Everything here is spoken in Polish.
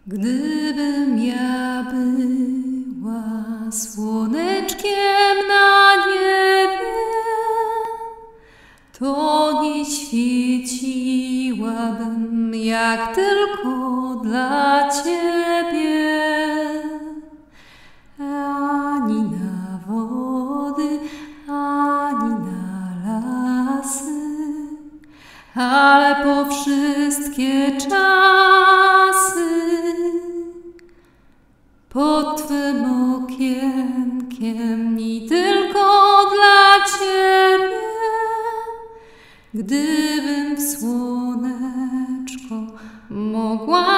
Gdybym ja była słoneczkiem na niebie, to nie świeciłabym jak tylko dla Ciebie. Ani na wody, ani na lasy, ale po wszystkie czasy pod Twym okienkiem i tylko dla Ciebie. Gdybym w słoneczko mogła